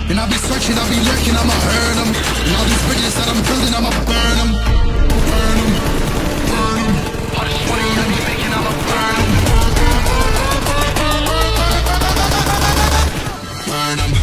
And I be searching, I be lurking, I'ma hurt them. And all these bridges that I'm building, I'ma burn them. Burn them, burn them. All this money I be making, I'ma burn them. Burn them.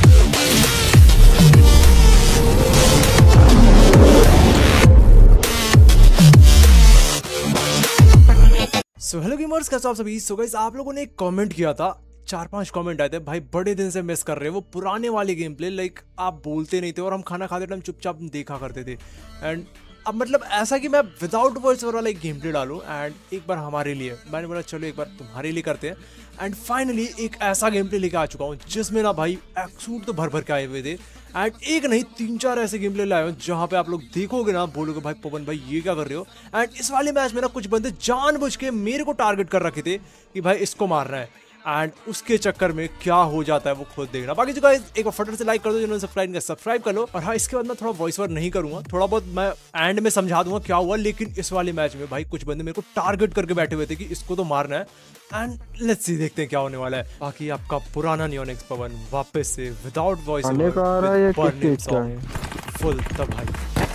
So hello gamers, कैसे आप सभी। So guys, आप लोगों ने एक comment किया था, 4-5 comment आए थे, भाई बड़े दिन से मिस कर रहे हैं वो पुराने वाले गेम प्ले। लाइक आप बोलते नहीं थे और हम खाना खाते टाइम चुपचाप देखा करते थे। एंड अब मतलब ऐसा कि मैं विदाउट वॉइस ओवर वाला एक गेम प्ले डालूं, एंड एक बार हमारे लिए मैंने बोला चलो एक बार तुम्हारे लिए करते हैं। एंड फाइनली एक ऐसा गेम प्ले लेके आ चुका हूँ जिसमें ना भाई एक्सूट तो भर भर के आए हुए थे। एंड एक नहीं 3-4 ऐसे गेम प्ले लाए हो जहाँ पे आप लोग देखोगे ना, बोलोगे भाई पवन भाई ये क्या कर रहे हो। एंड इस वाले मैच में ना कुछ बंदे जानबूझ के मेरे को टारगेट कर रखे थे कि भाई इसको मारना है। एंड उसके चक्कर में क्या हो जाता है वो खुद देखना। बाकी जो गाइस एक बार फटाफट से लाइक कर दो, जिन्होंने सब्सक्राइब किया सब्सक्राइब कर लो। और हाँ, इसके बाद मैं थोड़ा वॉइस ओवर नहीं करूंगा, थोड़ा बहुत मैं एंड में समझा दूंगा क्या हुआ। लेकिन इस वाले मैच में भाई कुछ बंदे मेरे को टारगेट करके बैठे हुए थे कि इसको तो मारना है। एंड लेट्स सी, देखते हैं क्या होने वाला है। बाकी आपका पुराना नियोनिक्स पवन वापस से विदाउट वॉइस ओवर फुल तब भाई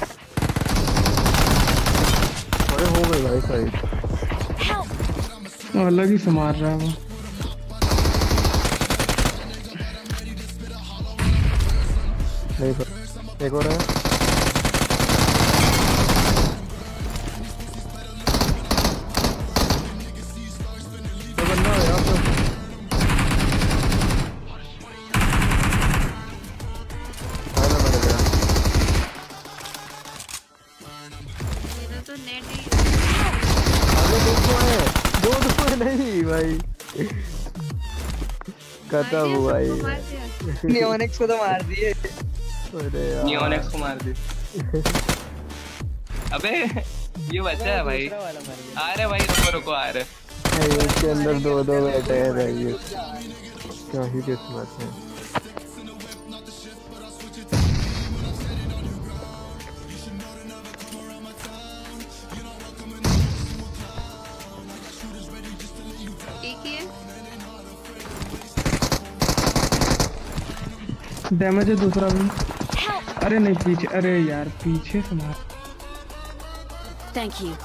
हो गए भाई साइड अलग ही समार रहा है वो। एक और है। तो बंदा है यहाँ पे। आया मेरे गया। मेरा तो नेट ही आगे दो है नहीं भाई। खत्म हुआ भाई। नियोनिक्स को तो मार दिए। नियोनिक्स को मार दिए। अबे ये बच्चा है भाई। आ रहे भाई, रुको रुको आ रहे। इसके अंदर दो बैठे हैं भाई, क्या ही किस्मत है। डैमेज है दूसरा भी। अरे नहीं पीछे, अरे यार पीछे से मार। Thank you.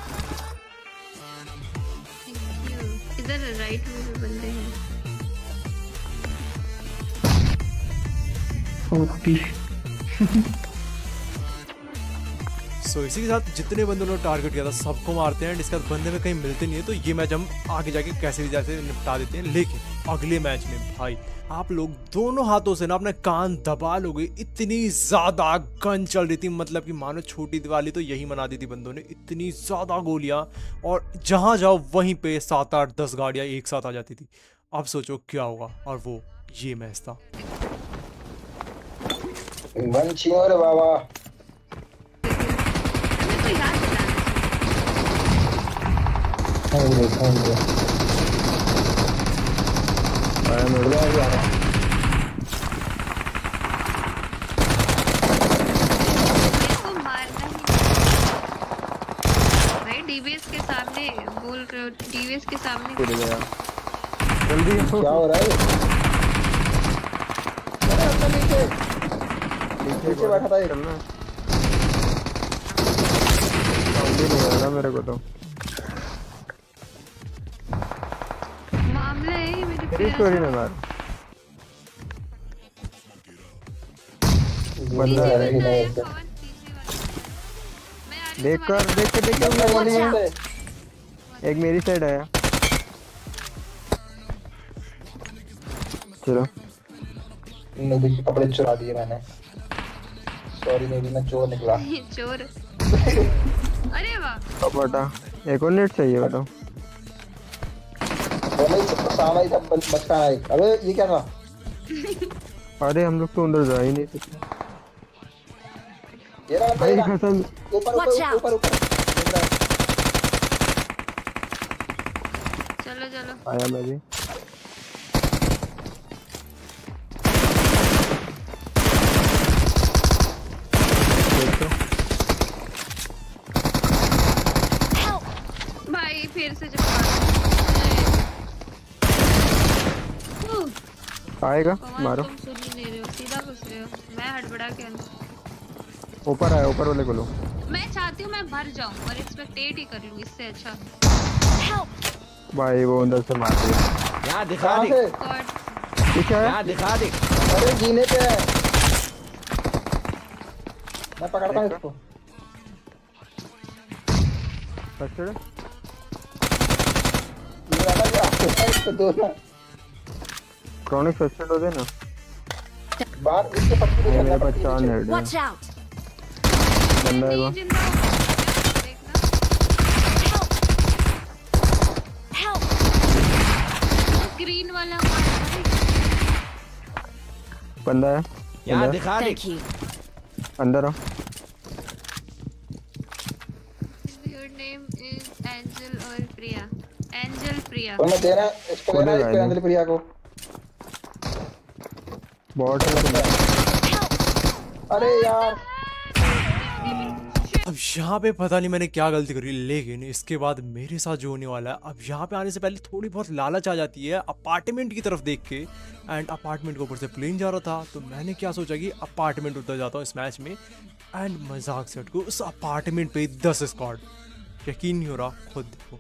इधर राइट में भी बंदे हैं। ओपी। सो इसी के साथ जितने बंदों ने टारगेट किया था सबको मारते हैं। एंड इसके बाद बंदे में कहीं मिलते नहीं है, तो ये मैच हम आगे जाके कैसे भी जैसे निपटा देते हैं। लेकिन अगले मैच में भाई आप लोग दोनों हाथों से ना अपने कान दबा लोगे, इतनी ज्यादा गन चल रही थी। मतलब कि मानो छोटी दिवाली तो यही मना दी थी बंदों ने। इतनी ज्यादा गोलियां, और जहां जाओ वहीं पे 7-8-10 गाड़ियां एक साथ आ जाती थी। अब सोचो क्या होगा, और वो ये मैच था। बाबा डीवीएस के सामने बोल रहे हो, डीवीएस के सामने जल्दी क्या हो रहा है। नीचे बैठा था चलना नहीं आ रहा मेरे को। तो मामला है मेरी स्टोरी में मार बंदा है। देख के एक मेरी साइड आया। चलो नदी के कपड़े चुरा दिए मैंने। सॉरी मेरी, मैं चोर निकला। चोर। अरे वाह बेटा, एक और नेट चाहिए बेटा। बचका है। अबे ये क्या था। अरे हम लोग तो अंदर जा ही नहीं सकते भाई, कसम। ऊपर चलो चलो आया मैं भी। भाई फिर से आएगा पवन मारो। तुम सुन ही नहीं रहे हो, सीधा घुस रहे हो। मैं हड़बड़ा के अंदर ऊपर आया, ऊपर वाले को लो। मैं चाहती हूँ मैं भर जाऊँ और एक्सपेक्टेट ही कर लूँ, इससे अच्छा। भाई वो अंदर से मार दिया। यहाँ दिखा दे, गॉड ठीक है यहाँ दिखा दे। अरे जीने पे है, मैं पकड़ता हूँ इसको। फर्स्ट ये वाला क्या इसको दो ना क्रॉनिक फर्स्ट हो देना। बाहर इसके पट्टी पे मेरे करना पास 4 नेट है। Watch out! बंदा है वो। नहीं जिंदा हो देखना। Help! ग्रीन वाला बंदा है यहाँ दिखा दे। Thank you. अंदर आओ। योर नेम इज एंजल और प्रिया। एंजल प्रिया। तो मैं देना इसको, देना इसको अंजलि प्रिया को। बॉट है। अरे यार अब यहाँ पे पता नहीं मैंने क्या गलती करी, लेकिन इसके बाद मेरे साथ जो होने वाला है, अब यहाँ पे आने से पहले थोड़ी बहुत लालच आ जाती है अपार्टमेंट की तरफ देख के। एंड अपार्टमेंट के ऊपर से प्लेन जा रहा था, तो मैंने क्या सोचा कि अपार्टमेंट उतर जाता हूँ इस मैच में। एंड मजाक से हटको उस अपार्टमेंट पे 10 स्क्वाड, यकीन नहीं हो रहा, खुद देखो।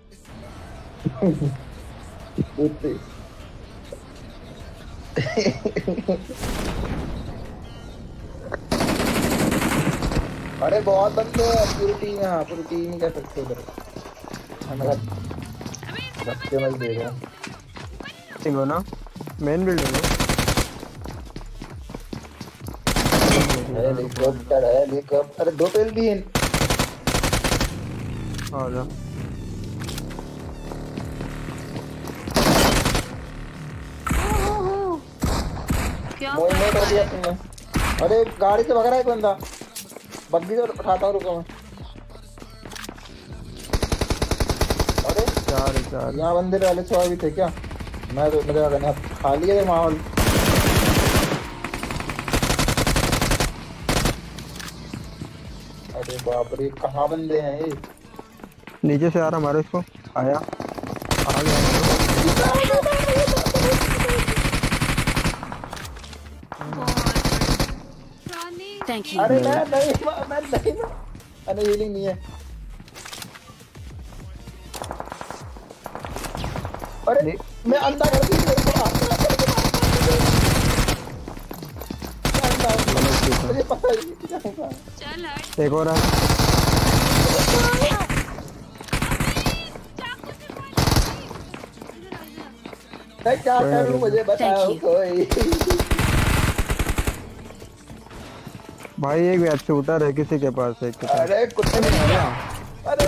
अरे बहुत बंदे हैं, पूरी टीम है। हाँ पूरी टीम ही कह सकते उधर। हमारा बच्चे मत दे रहे ठीक हो ना, मेन बिल्डिंग है। हेलीकॉप्टर है, हेलीकॉप्टर। अरे 2 पेल भी हैं। आ जा। क्या मोइनेट हो दिया तुमने। अरे गाड़ी से भग रहा है एक बंदा, बग्गी से उठाता हूँ, रुको मैं। अरे 4 यहाँ बंदे पहले से और भी थे क्या? मैं तो लगा करना खाली है माहौल। अरे बाप रे, कहाँ बंदे हैं ये? नीचे से आ रहा, मारो इसको। आया, आ गया। Thank you. अरे मैं नहीं, अरे हीलिंग नहीं है। अरे मैं अंधा कर दी, मेरे को मुझे पता ही नहीं क्या होगा। चल हट। एक और है। मैं क्या करूं, मुझे बताओ Thank you. कोई। भाई एक वेब शूटर है किसी के पास, एक के पास। अरे कुत्ते ने मारा। अरे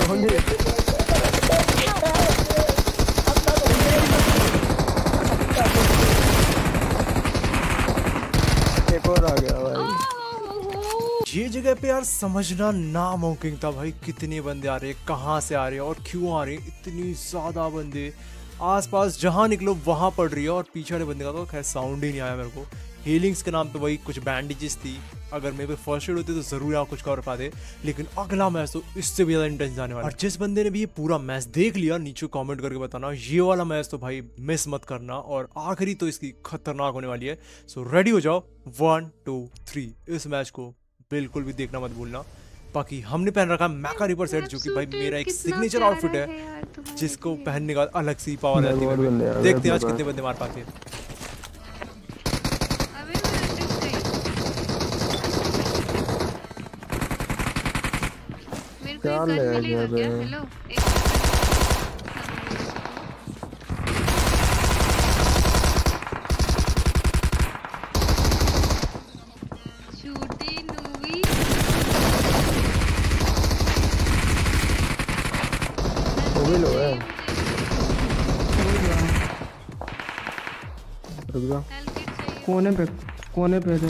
एक और आ गया भाई। ये जगह पे यार समझना नामुमकिन था भाई, कितने बंदे आ रहे हैं, कहाँ से आ रहे हैं और क्यों आ रहे हैं। इतनी ज्यादा बंदे आसपास, जहां निकलो वहां पड़ रही है। और पीछे वाले बंदे का तो खैर साउंड ही नहीं आया मेरे को। हीलिंग्स के नाम पे वही कुछ बैंडेजेस थी, अगर मेरे पे फर्स्ट एड होती तो जरूर यहाँ कुछ कर पाते। लेकिन अगला मैच तो इससे भी ज्यादा इंटेंस जाने वाला है। और जिस बंदे ने भी ये पूरा मैच देख लिया, नीचे कमेंट करके बताना, ये वाला मैच तो भाई मिस मत करना। और आखिरी तो इसकी खतरनाक होने वाली है। सो रेडी हो जाओ, 1 2 3। इस मैच को बिल्कुल भी देखना मत भूलना। बाकी हमने पहन रखा है मैका रिपर सेट, जो कि भाई मेरा एक सिग्नेचर आउटफिट है, जिसको पहनने का अलग सी पावर रहती है। देखते हैं आज कितने बंदे मार पाते हैं। क्या ले गया बे? हेलो छूटी लूवी। वो भी लो है। रुक जा। कोने पे दो।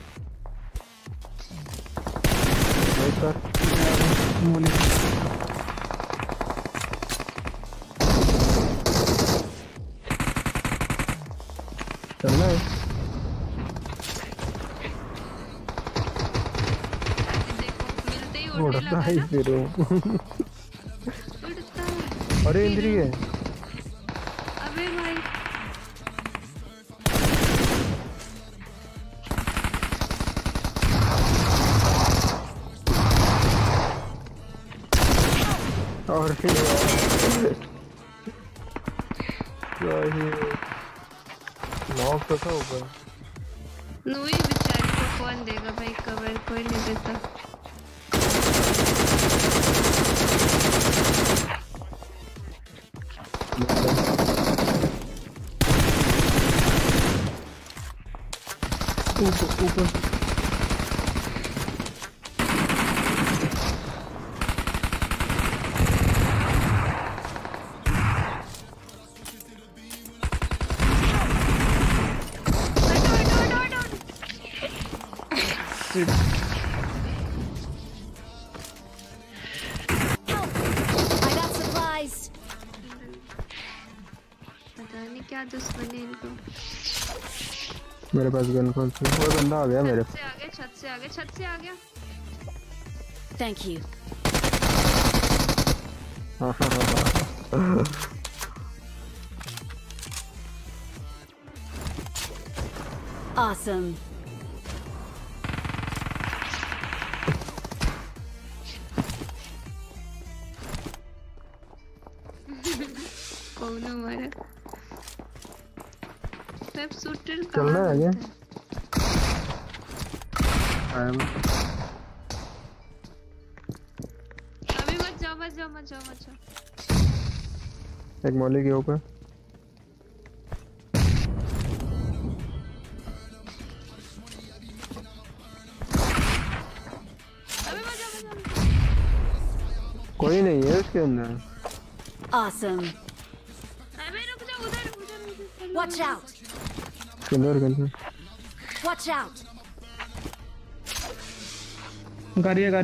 वेट कर। मोने चलना है। मिलते ही उड़ने उड़ता लगा है ना। फिर वो। उड़ता है। अरे इंद्री है। अबे भाई और नॉक तो था ऊपर। नूई बेचारी को कौन देगा भाई कवर, कोई नहीं देता। ऊपर I got supplies. पता नहीं क्या दुश्मनी इनको। मेरे पास गन कौन सी? वो बंदा आ गया मेरे। छत से आ गया, छत से आ गया, छत से आ गया। Thank you. Awesome. कौन हमारा वेब शूटर चलना है क्या? अभी मत जाओ, मत जाओ, मत जाओ, मत जाओ। एक मौली के ऊपर। अभी मत जाओ, मत जाओ। कोई नहीं है उसके अंदर। Awesome. अबे रुक जा, उधर उधर उधर। Watch out. किधर किधर? Watch out. गाड़ी है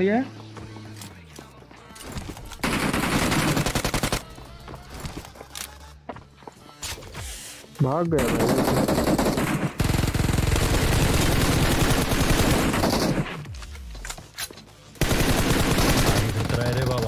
भाग गया भाई। रे बाबा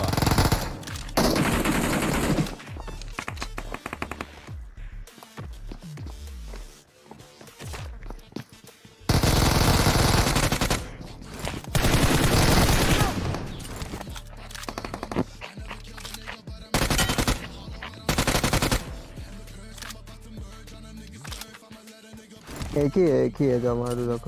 एक ही है जो हमारे देखो।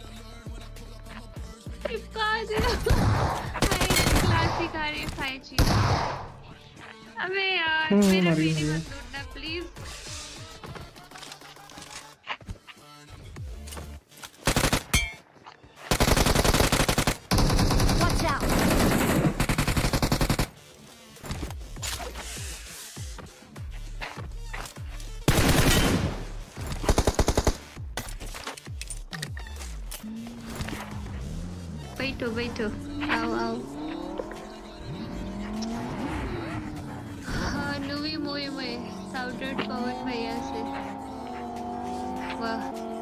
चिपका दे। क्लासिक आ रही है 5G। अबे यार मेरा वीडियो मत तोड़ना प्लीज। Watch out. बैठो आओ हाँ नुवी मोई में साउंडेड पवन भैया से। वाह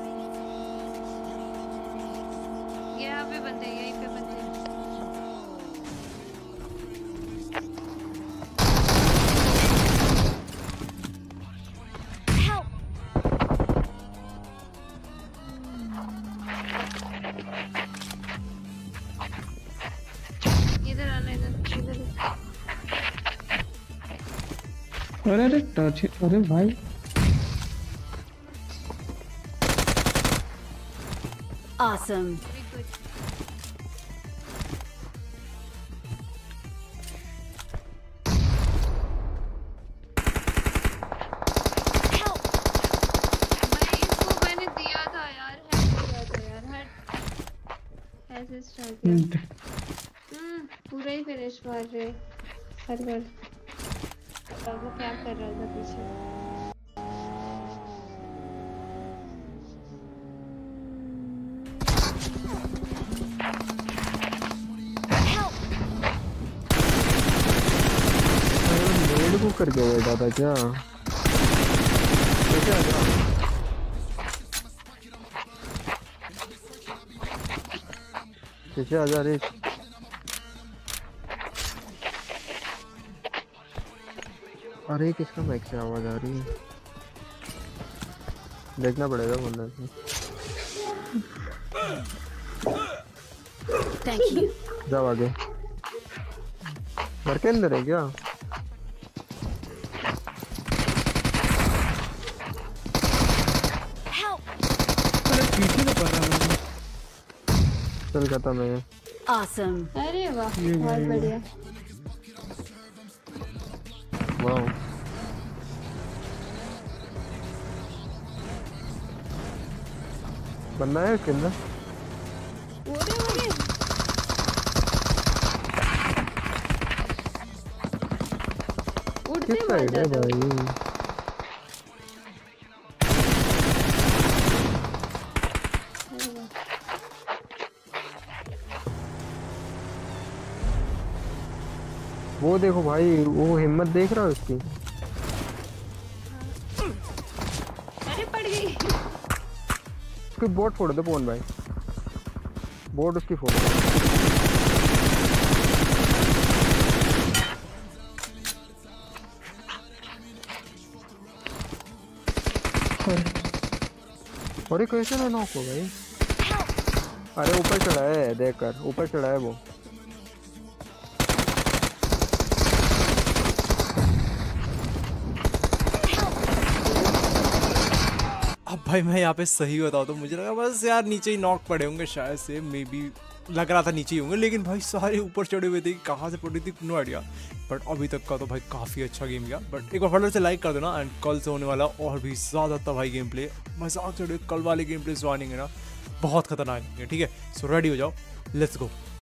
यहाँ पे बंदे, यहीं पे बंदे। Help. इधर आना, इधर। अरे टच, अरे भाई Awesome. Very good. Help. भाई इसको मैंने दिया था यार, हट ऐसे स्टार्ट किया। पूरा ही फिनिश मार रहे हर बार। वो क्या कर रहा था पीछे? मेड को करके बैठा था क्या? पीछे आ जा रे। अरे किसका बाइक से आवाज आ रही है? देखना पड़ेगा बंदा से। Thank you. जाओ आगे। घर के अंदर है क्या? चल खत्म है ये। Awesome. अरे वाह बहुत बढ़िया। वाओ बनना है इसके अंदर। ओरे ओरे उड़ते किस साइड है मार भाई? वो देखो भाई, वो हिम्मत देख रहा है उसकी। अरे पड़ गई। उसकी बोट फोड़ दो पवन भाई, बोट उसकी फोड़ दो। अरे कैसे ना नॉक हो गई? अरे ऊपर चढ़ा है, देख कर ऊपर चढ़ा है वो। अब भाई मैं यहाँ पे सही बताऊँ तो मुझे लगा बस यार नीचे ही नॉक पड़े होंगे शायद से, मे बी लग रहा था नीचे ही होंगे, लेकिन भाई सारे ऊपर चढ़े हुए थे, कहाँ से पड़ी थी नो आइडिया। बट अभी तक का तो भाई काफ़ी अच्छा गेम गया। बट एक बार फटाफट से लाइक कर देना, एंड कल से होने वाला और भी ज़्यादा था भाई गेम प्ले, मजाक चढ़े कल वाले गेम प्ले जो आएंगे ना बहुत खतरनाक है, ठीक है। सो रेडी हो जाओ, लेट्स गो।